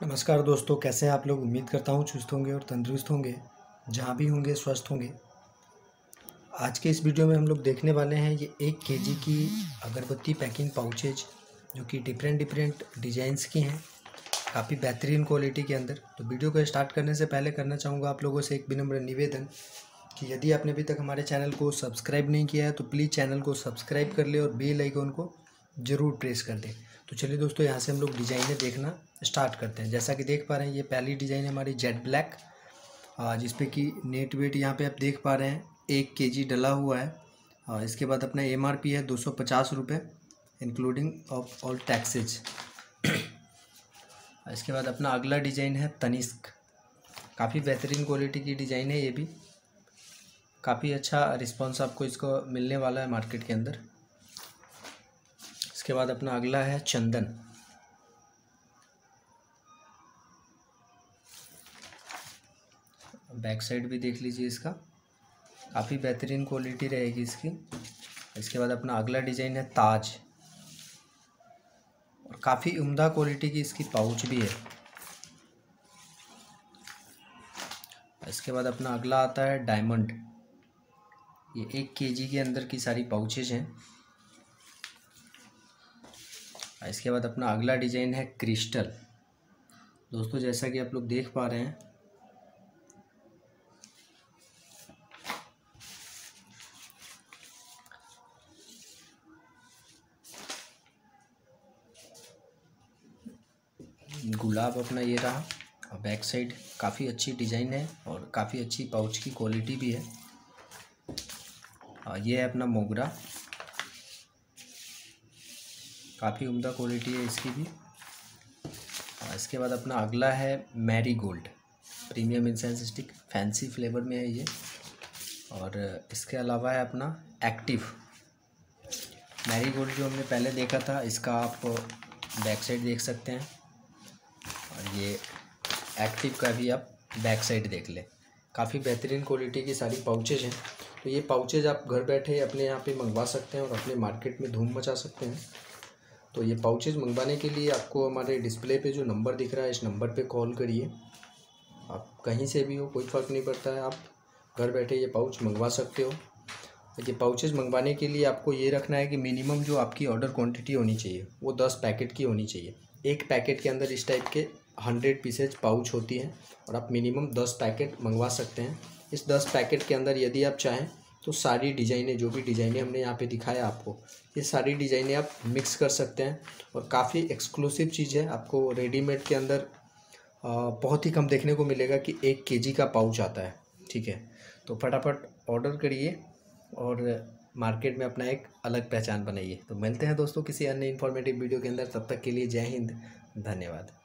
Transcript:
नमस्कार दोस्तों, कैसे हैं आप लोग। उम्मीद करता हूँ चुस्त होंगे और तंदुरुस्त होंगे, जहाँ भी होंगे स्वस्थ होंगे। आज के इस वीडियो में हम लोग देखने वाले हैं ये 1 केजी की अगरबत्ती पैकिंग पाउचेज, जो कि डिफरेंट डिज़ाइंस की हैं, काफ़ी बेहतरीन क्वालिटी के अंदर। तो वीडियो को स्टार्ट करने से पहले करना चाहूँगा आप लोगों से एक विनम्र निवेदन कि यदि आपने अभी तक हमारे चैनल को सब्सक्राइब नहीं किया है तो प्लीज़ चैनल को सब्सक्राइब कर ले और बेल आइकन को ज़रूर प्रेस कर दें। तो चलिए दोस्तों, यहाँ से हम लोग डिज़ाइनें देखना स्टार्ट करते हैं। जैसा कि देख पा रहे हैं, ये पहली डिज़ाइन है हमारी जेट ब्लैक, जिस पे कि नेट वेट यहाँ पे आप देख पा रहे हैं 1 केजी डला हुआ है। इसके बाद अपना MRP है 250 रुपये इंक्लूडिंग ऑफ ऑल टैक्सेज। इसके बाद अपना अगला डिज़ाइन है तनिष्क, काफ़ी बेहतरीन क्वालिटी की डिज़ाइन है। ये भी काफ़ी अच्छा रिस्पॉन्स आपको इसको मिलने वाला है मार्केट के अंदर। इसके बाद अपना अगला है चंदन, बैक साइड भी देख लीजिए, इसका काफ़ी बेहतरीन क्वालिटी रहेगी इसकी। इसके बाद अपना अगला डिज़ाइन है ताज, और काफ़ी उम्दा क्वालिटी की इसकी पाउच भी है। इसके बाद अपना अगला आता है डायमंड, ये 1 केजी के अंदर की सारी पाउचेज हैं। इसके बाद अपना अगला डिज़ाइन है क्रिस्टल। दोस्तों, जैसा कि आप लोग देख पा रहे हैं, गुलाब अपना ये रहा, और बैक साइड काफ़ी अच्छी डिज़ाइन है और काफ़ी अच्छी पाउच की क्वालिटी भी है। ये है अपना मोगरा, काफ़ी उम्दा क्वालिटी है इसकी भी। इसके बाद अपना अगला है marigold, premium incense stick, fancy flavour में है ये। और इसके अलावा है अपना एक्टिव मैरी गोल्ड, जो हमने पहले देखा था, इसका आप बैक साइड देख सकते हैं, और ये एक्टिव का भी आप बैक साइड देख लें। काफ़ी बेहतरीन क्वालिटी की सारी पाउचेज हैं। तो ये पाउचेज आप घर बैठे अपने यहाँ पे मंगवा सकते हैं और अपने मार्केट में धूम मचा सकते हैं। तो ये पाउचेज मंगवाने के लिए आपको हमारे डिस्प्ले पे जो नंबर दिख रहा है, इस नंबर पे कॉल करिए। आप कहीं से भी हो, कोई फ़र्क नहीं पड़ता है, आप घर बैठे ये पाउच मंगवा सकते हो। ये पाउचेज मंगवाने के लिए आपको ये रखना है कि मिनिमम जो आपकी ऑर्डर क्वांटिटी होनी चाहिए वो 10 पैकेट की होनी चाहिए। एक पैकेट के अंदर इस टाइप के 100 पीसेज पाउच होती हैं, और आप मिनिमम 10 पैकेट मंगवा सकते हैं। इस 10 पैकेट के अंदर यदि आप चाहें तो सारी डिज़ाइनें, जो भी डिज़ाइनें हमने यहाँ पे दिखाया आपको, ये सारी डिज़ाइनें आप मिक्स कर सकते हैं। और काफ़ी एक्सक्लूसिव चीज़ है, आपको रेडीमेड के अंदर बहुत ही कम देखने को मिलेगा कि 1 केजी का पाउच आता है। ठीक है, तो फटाफट ऑर्डर करिए और मार्केट में अपना एक अलग पहचान बनाइए। तो मिलते हैं दोस्तों किसी अन्य इन्फॉर्मेटिव वीडियो के अंदर, तब तक के लिए जय हिंद, धन्यवाद।